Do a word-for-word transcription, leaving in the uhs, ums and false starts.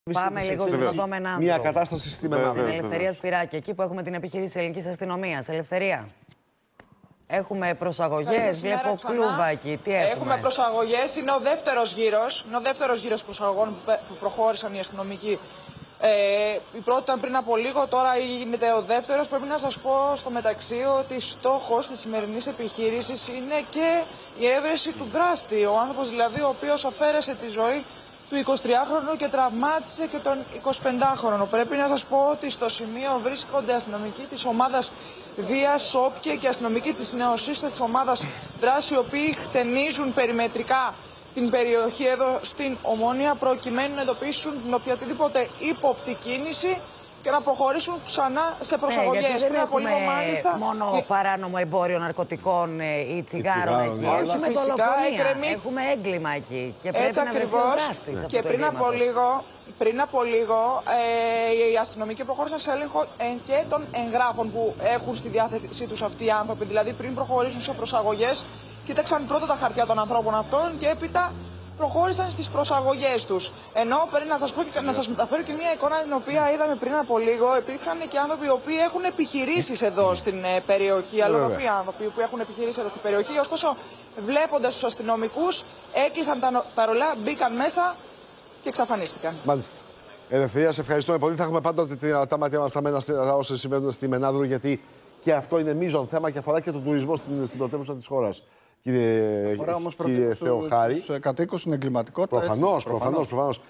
Πάμε λίγο στην οδό Μενάνδρου. Μια κατάσταση στη Μενάνδρου. Στην Ελευθερία Σπυράκη, εκεί που έχουμε την επιχείρηση ελληνικής αστυνομίας. Ελευθερία. Έχουμε προσαγωγές, βλέπω κλούβα εκεί. Τι έχουμε. Έχουμε προσαγωγές, είναι ο δεύτερος γύρος. Είναι ο δεύτερος γύρος προσαγωγών που προχώρησαν οι αστυνομικοί. Ε, η πρώτη ήταν πριν από λίγο, τώρα γίνεται ο δεύτερος. Πρέπει να σας πω στο μεταξύ ότι στόχος της σημερινής επιχείρησης είναι και η έβρεση του δράστη. Ο άνθρωπος δηλαδή ο οποίος αφαίρεσε τη ζωή του εικοσιτριάχρονου και τραυμάτισε και τον εικοσιπεντάχρονο. Πρέπει να σας πω ότι στο σημείο βρίσκονται αστυνομικοί της ομάδας Δίας, Σόπκε και αστυνομικοί της νεοσύστατης ομάδας Δράση, οι οποίοι χτενίζουν περιμετρικά την περιοχή εδώ στην Ομόνια προκειμένου να εντοπίσουν την οποιαδήποτε ύποπτη κίνηση και να προχωρήσουν ξανά σε προσαγωγές. Ναι, γιατί δεν έχουμε λίγο, μάλιστα, μόνο η... παράνομο εμπόριο ναρκωτικών ή τσιγάρων εκεί. Όχι, Έχουμε φυσικά εκκρεμεί. Έχουμε έγκλημα εκεί και πρέπει Έτσι να βρεθεί ο δράστης αυτού και του πριν από λίγο, πριν από λίγο ε, οι αστυνομικοί προχώρησαν σε έλεγχο ε, και των εγγράφων που έχουν στη διάθεσή τους αυτοί οι άνθρωποι. Δηλαδή πριν προχωρήσουν σε προσαγωγές, κοίταξαν πρώτα τα χαρτιά των ανθρώπων αυτών και έπειτα προχώρησαν στις προσαγωγές τους. Ενώ πρέπει να σας πω και να σας μεταφέρω και μια εικόνα την οποία είδαμε πριν από λίγο. Υπήρξαν και άνθρωποι οι οποίοι έχουν επιχειρήσεις εδώ στην ε, περιοχή, αλλοδαποί άνθρωποι που έχουν επιχειρήσει εδώ στην περιοχή. Ωστόσο, βλέποντας τους αστυνομικούς, έκλεισαν τα, τα ρολά, μπήκαν μέσα και εξαφανίστηκαν. Μάλιστα. Ελευθερία, σε ευχαριστούμε πολύ. Θα έχουμε πάντοτε τα μάτια μας σταμμένα όσα συμβαίνουν στη Μενάνδρου, γιατί και αυτό είναι μείζον θέμα και αφορά και τον τουρισμό στην, στην πρωτεύουσα της χώρας. Κύριε, κύριε Θεοχάρη. Τους κατοίκους στην εγκληματικότητα. Προφανώς, προφανώς, προφανώς.